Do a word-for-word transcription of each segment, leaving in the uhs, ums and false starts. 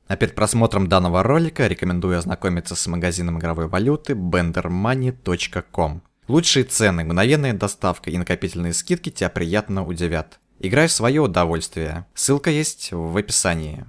А перед просмотром данного ролика рекомендую ознакомиться с магазином игровой валюты бендер мани точка ком. Лучшие цены, мгновенная доставка и накопительные скидки тебя приятно удивят. Играй в свое удовольствие. Ссылка есть в описании.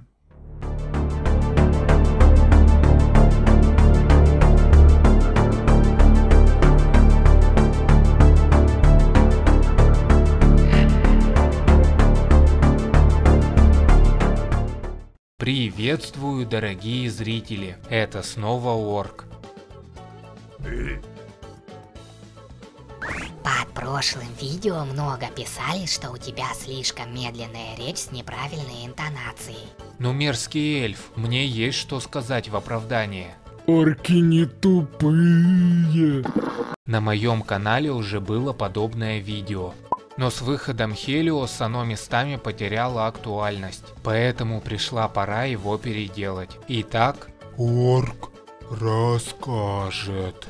Приветствую, дорогие зрители, это снова Орк. Под прошлым видео много писали, что у тебя слишком медленная речь с неправильной интонацией. Ну, мерзкий эльф, мне есть что сказать в оправдание. Орки не тупые. На моем канале уже было подобное видео. Но с выходом Хелиос оно местами потеряло актуальность, поэтому пришла пора его переделать. Итак, Орк расскажет.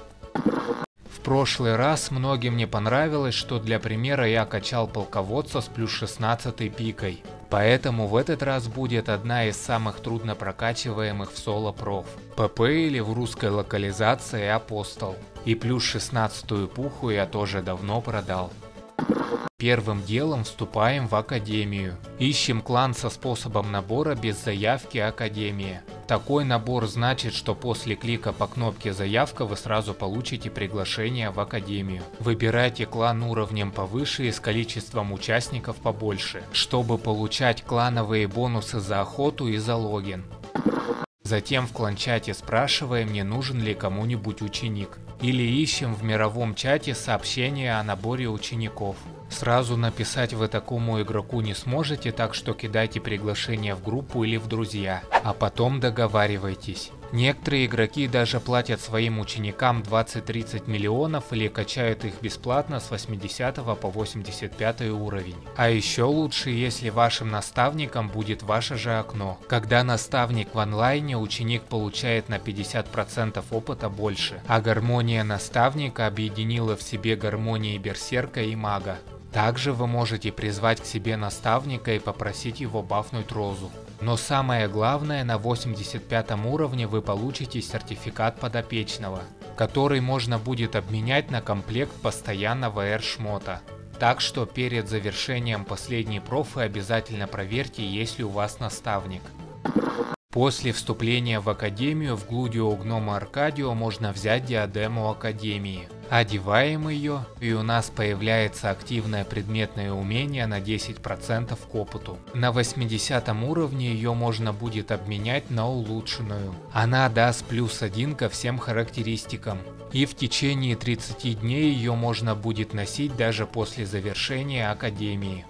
в прошлый раз многим не понравилось, что для примера я качал полководца с плюс шестнадцатой пикой. Поэтому в этот раз будет одна из самых трудно прокачиваемых в соло проф. ПП или в русской локализации Апостол. И плюс шестнадцатую пуху я тоже давно продал. Первым делом вступаем в Академию. Ищем клан со способом набора без заявки Академия. Такой набор значит, что после клика по кнопке заявка вы сразу получите приглашение в Академию. Выбирайте клан уровнем повыше и с количеством участников побольше, чтобы получать клановые бонусы за охоту и за логин. Затем в клан-чате спрашиваем, не нужен ли кому-нибудь ученик. Или ищем в мировом чате сообщение о наборе учеников. Сразу написать вы такому игроку не сможете, так что кидайте приглашение в группу или в друзья, а потом договаривайтесь. Некоторые игроки даже платят своим ученикам двадцать-тридцать миллионов или качают их бесплатно с восьмидесятого по восемьдесят пятый уровень. А еще лучше, если вашим наставником будет ваше же окно. Когда наставник в онлайне, ученик получает на пятьдесят процентов опыта больше, а гармония наставника объединила в себе гармонии берсерка и мага. Также вы можете призвать к себе наставника и попросить его бафнуть розу. Но самое главное, на восемьдесят пятом уровне вы получите сертификат подопечного, который можно будет обменять на комплект постоянного эр-шмота. Так что перед завершением последней профы обязательно проверьте, есть ли у вас наставник. После вступления в Академию в Глудио Гнома Аркадио можно взять диадему Академии. Одеваем ее, и у нас появляется активное предметное умение на десять процентов к опыту. На восьмидесятом уровне ее можно будет обменять на улучшенную. Она даст плюс один ко всем характеристикам. И в течение тридцати дней ее можно будет носить даже после завершения Академии.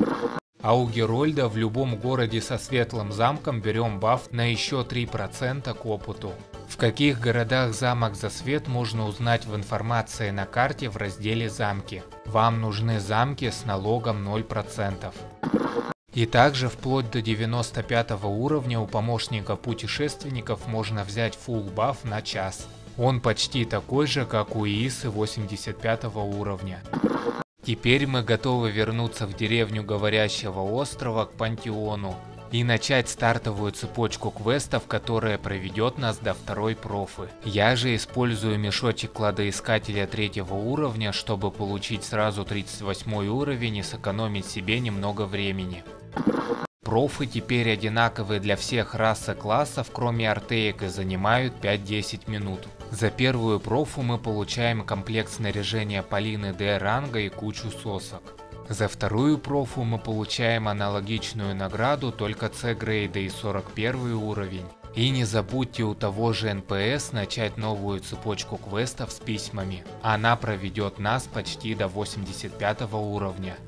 А у Герольда в любом городе со светлым замком берем баф на еще три процента к опыту. В каких городах замок за свет можно узнать в информации на карте в разделе «Замки». Вам нужны замки с налогом ноль процентов. И также вплоть до девяносто пятого уровня у помощника путешественников можно взять full баф на час. Он почти такой же, как у Иисы восемьдесят пятого уровня. Теперь мы готовы вернуться в деревню Говорящего острова к Пантеону и начать стартовую цепочку квестов, которая проведет нас до второй профы. Я же использую мешочек кладоискателя третьего уровня, чтобы получить сразу тридцать восьмой уровень и сэкономить себе немного времени. Профы теперь одинаковые для всех рас и классов, кроме артеек, и занимают пять-десять минут. За первую профу мы получаем комплект снаряжения Полины Д ранга и кучу сосок. За вторую профу мы получаем аналогичную награду, только С грейда и сорок первый уровень. И не забудьте у того же эн пэ эс начать новую цепочку квестов с письмами. Она проведет нас почти до восемьдесят пятого уровня.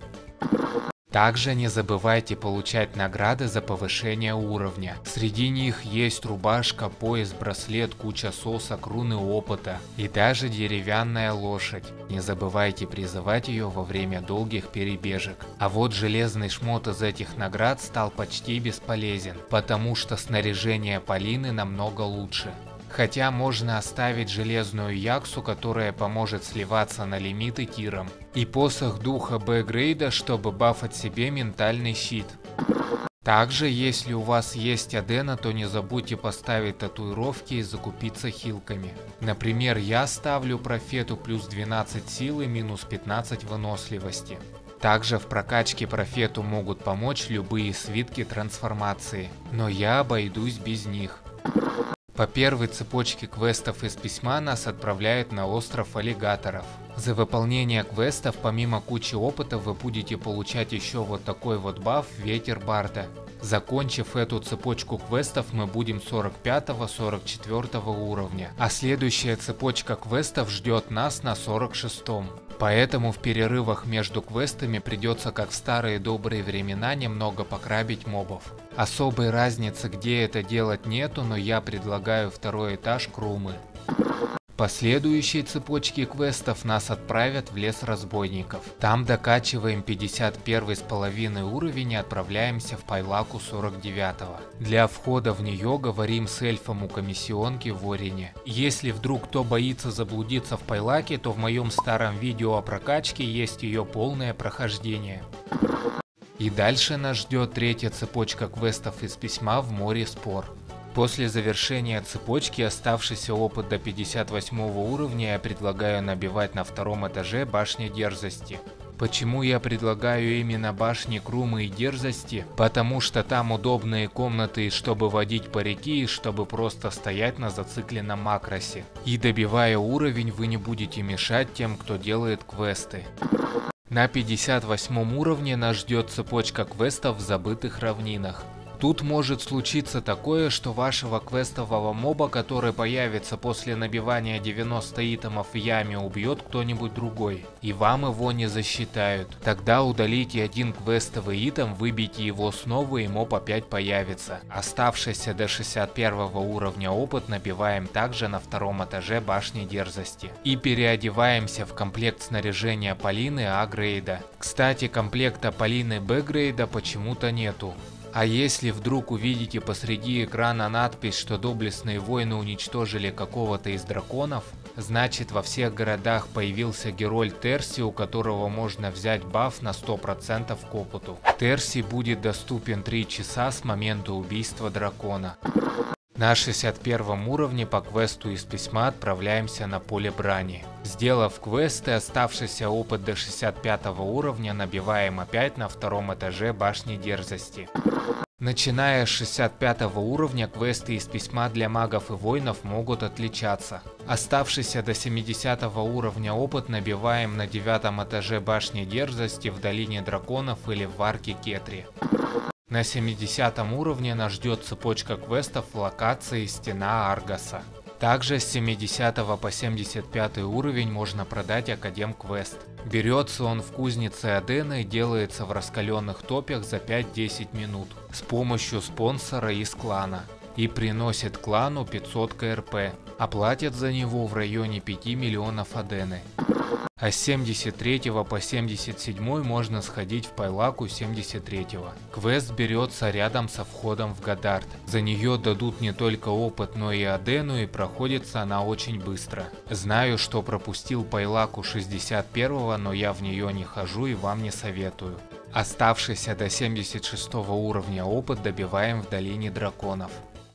Также не забывайте получать награды за повышение уровня. Среди них есть рубашка, пояс, браслет, куча сосок, руны опыта и даже деревянная лошадь. Не забывайте призывать ее во время долгих перебежек. А вот железный шмот из этих наград стал почти бесполезен, потому что снаряжение Полины намного лучше. Хотя можно оставить железную яксу, которая поможет сливаться на лимиты тиром, и посох духа Б грейда, чтобы бафать себе ментальный щит. Также, если у вас есть Адена, то не забудьте поставить татуировки и закупиться хилками. Например, я ставлю профету плюс двенадцать силы, минус пятнадцать выносливости. Также в прокачке профету могут помочь любые свитки трансформации, но я обойдусь без них. По первой цепочке квестов из письма нас отправляют на остров аллигаторов. За выполнение квестов помимо кучи опыта вы будете получать еще вот такой вот баф Ветер Барда. Закончив эту цепочку квестов, мы будем сорок пятого — сорок четвёртого уровня, а следующая цепочка квестов ждет нас на сорок шестом. Поэтому в перерывах между квестами придется, как в старые добрые времена, немного покрабить мобов. Особой разницы, где это делать, нету, но я предлагаю второй этаж Крумы. По следующей цепочке квестов нас отправят в лес разбойников. Там докачиваем пятьдесят первый с половиной уровень и отправляемся в Пайлаку сорок девятого. Для входа в нее говорим с эльфом у комиссионки в Орине. Если вдруг кто боится заблудиться в Пайлаке, то в моем старом видео о прокачке есть ее полное прохождение. И дальше нас ждет третья цепочка квестов из письма в море спор. После завершения цепочки оставшийся опыт до пятьдесят восьмого уровня я предлагаю набивать на втором этаже башни дерзости. Почему я предлагаю именно башни Крумы и дерзости? Потому что там удобные комнаты, чтобы водить по реке и чтобы просто стоять на зацикленном макросе. И добивая уровень, вы не будете мешать тем, кто делает квесты. На пятьдесят восьмом уровне нас ждет цепочка квестов в забытых равнинах. Тут может случиться такое, что вашего квестового моба, который появится после набивания девяноста итемов в яме, убьет кто-нибудь другой, и вам его не засчитают. Тогда удалите один квестовый итем, выбейте его снова, и моб опять появится. Оставшийся до шестьдесят первого уровня опыт набиваем также на втором этаже башни дерзости. И переодеваемся в комплект снаряжения Полины А-грейда. Кстати, комплекта Полины Б-грейда почему-то нету. А если вдруг увидите посреди экрана надпись, что доблестные воины уничтожили какого-то из драконов, значит во всех городах появился Герольд Терси, у которого можно взять баф на сто процентов к опыту. Терси будет доступен три часа с момента убийства дракона. На шестьдесят первом уровне по квесту из письма отправляемся на поле брани. Сделав квесты, оставшийся опыт до шестьдесят пятого уровня набиваем опять на втором этаже башни дерзости. Начиная с шестьдесят пятого уровня квесты из письма для магов и воинов могут отличаться. Оставшийся до семидесятого уровня опыт набиваем на девятом этаже башни дерзости в долине драконов или в арке Кетри. На семидесятом уровне нас ждет цепочка квестов в локации Стена Аргаса. Также с семидесятого по семьдесят пятый уровень можно продать Академ Квест. Берется он в кузнице Адена и делается в раскаленных топях за пять-десять минут с помощью спонсора из клана. И приносит клану пятьсот ка эр пэ, а платят за него в районе пяти миллионов Адены. А с семьдесят третьего по семьдесят седьмой можно сходить в Пайлаку семьдесят третьего. Квест берется рядом со входом в Гадард. За нее дадут не только опыт, но и Адену, и проходится она очень быстро. Знаю, что пропустил Пайлаку шестьдесят первого, но я в нее не хожу и вам не советую. Оставшийся до семьдесят шестого уровня опыт добиваем в долине драконов.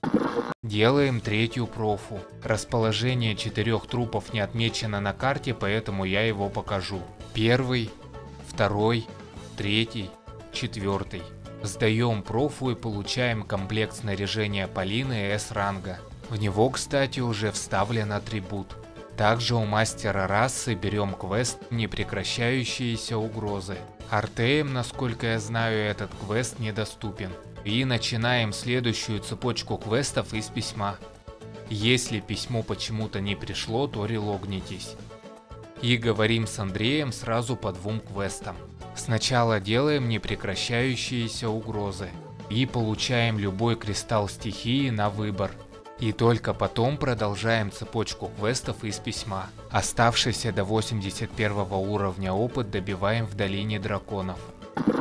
Делаем третью профу. Расположение четырех трупов не отмечено на карте, поэтому я его покажу. Первый, второй, третий, четвертый. Сдаем профу и получаем комплект снаряжения Полины эс ранга. В него, кстати, уже вставлен атрибут. Также у мастера расы берем квест «Непрекращающиеся угрозы». Артеям, насколько я знаю, этот квест недоступен. И начинаем следующую цепочку квестов из письма. Если письмо почему-то не пришло, то релогнитесь. И говорим с Андреем сразу по двум квестам. Сначала делаем непрекращающиеся угрозы. И получаем любой кристалл стихии на выбор. И только потом продолжаем цепочку квестов из письма. Оставшийся до восемьдесят первого уровня опыт добиваем в долине драконов.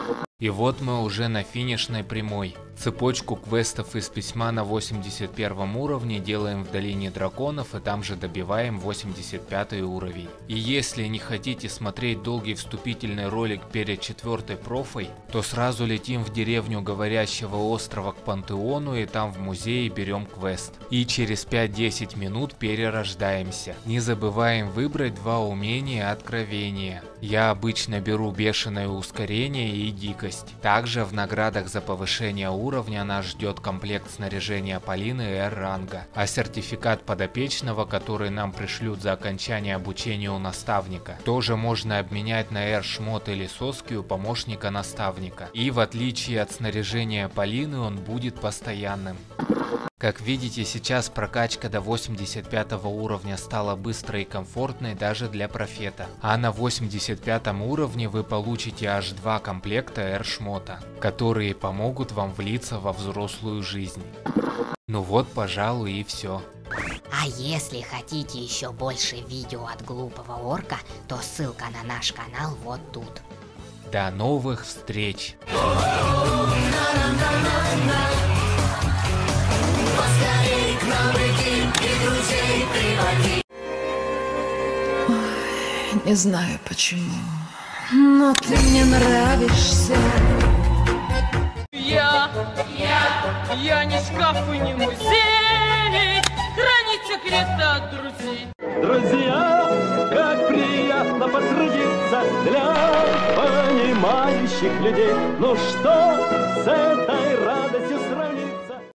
И вот мы уже на финишной прямой. Цепочку квестов из письма на восемьдесят первом уровне делаем в долине драконов и там же добиваем восемьдесят пятый уровень. И если не хотите смотреть долгий вступительный ролик перед четвертой профой, то сразу летим в деревню говорящего острова к Пантеону и там в музее берем квест. И через пять-десять минут перерождаемся. Не забываем выбрать два умения откровения. Я обычно беру бешеное ускорение и дикость. Также в наградах за повышение уровня нас ждет комплект снаряжения Полины R ранга, а сертификат подопечного, который нам пришлют за окончание обучения у наставника, тоже можно обменять на R шмот или соски у помощника наставника. И в отличие от снаряжения Полины, он будет постоянным. Как видите, сейчас прокачка до восемьдесят пятого уровня стала быстрой и комфортной даже для профета. А на восемьдесят пятом уровне вы получите аж два комплекта R-шмота, которые помогут вам влиться во взрослую жизнь. Ну вот, пожалуй, и все. А если хотите еще больше видео от глупого орка, то ссылка на наш канал вот тут. До новых встреч! Поскорей к нам иди и друзей приводи. Ой, не знаю почему, но ты мне нравишься. Я, я, я не шкаф и не музей, хранить секреты от друзей. Друзья, как приятно потрудиться для понимающих людей. Ну что с этой